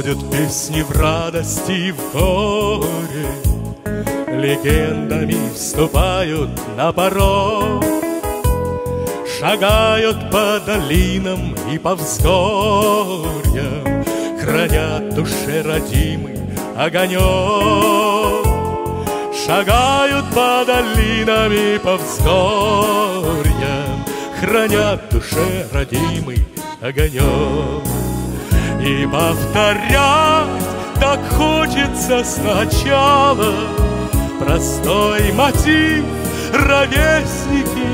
Ходят песни в радости и в горе, легендами вступают на порог, шагают по долинам и по взгорьям, хранят душе родимый огонек. Шагают по долинам и по взгорьям, хранят душе родимый огонек. И повторять так хочется сначала простой мотив, ровесники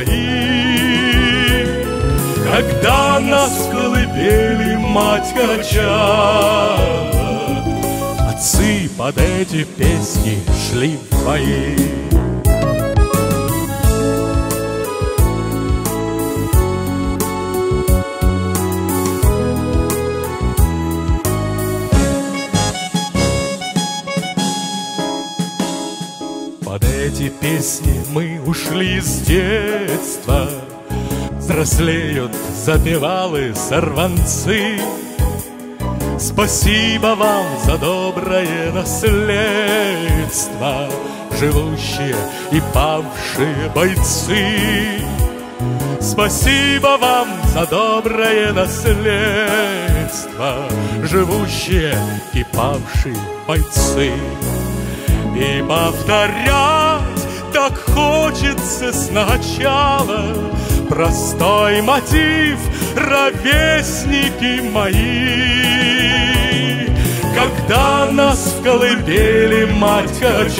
мои. Когда нас в колыбели мать качала, отцы под эти песни шли в бои. Под эти песни мы ушли с детства, взрослеют запевалы сорванцы. Спасибо вам за доброе наследство, живущие и павшие бойцы. Спасибо вам за доброе наследство, живущие и павшие бойцы. И повторять так хочется сначала простой мотив, ровесники мои. Когда нас в колыбели мать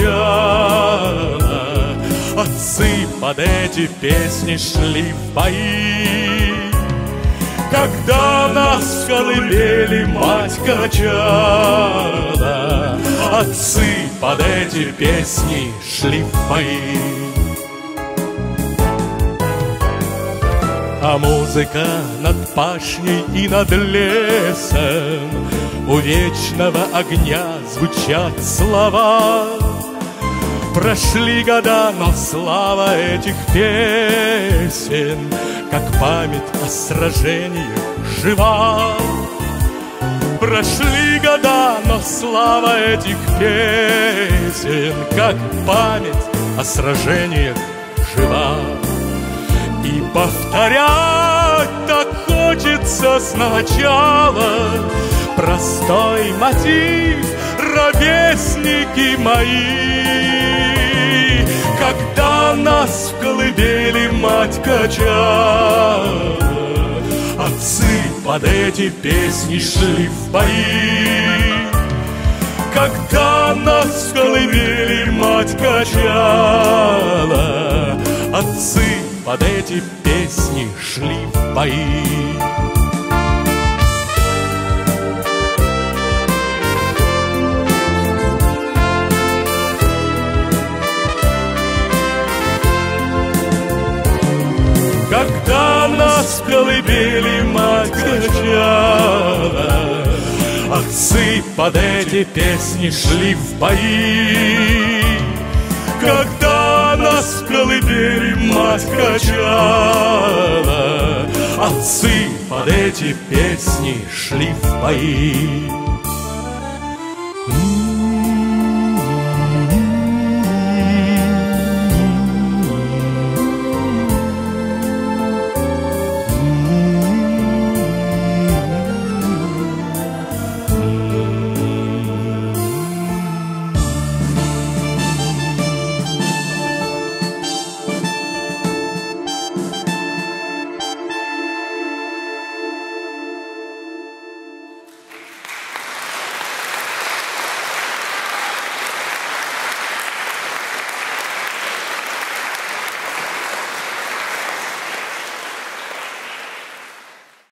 качала, отцы под эти песни шли в бои. Когда нас в колыбели мать качала, отцы под эти песни шли в бои. А музыка над пашней и над лесом, у вечного огня звучат слова. Прошли года, но слава этих песен, как память о сражениях, жива. Прошли года, но слава этих песен, как память о сражениях, жива. И повторять так хочется сначала простой мотив, ровесники мои. Когда нас в колыбели мать качала, отцы под эти песни шли в бои. Когда нас в колыбели мать качала, отцы под эти песни шли в бои. Когда нас в колыбели мать качала, отцы под эти песни шли в бои. Когда нас в колыбели мать качала, отцы под эти песни шли в бои.